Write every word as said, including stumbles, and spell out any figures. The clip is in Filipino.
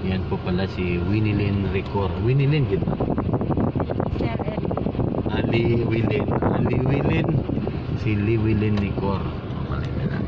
Yan po pala si Winilyn Ricor. Winilyn, gitu. Sir Eric. Ali Wilin. Ali Wilin. Si Liwilin Ricor. Paling na.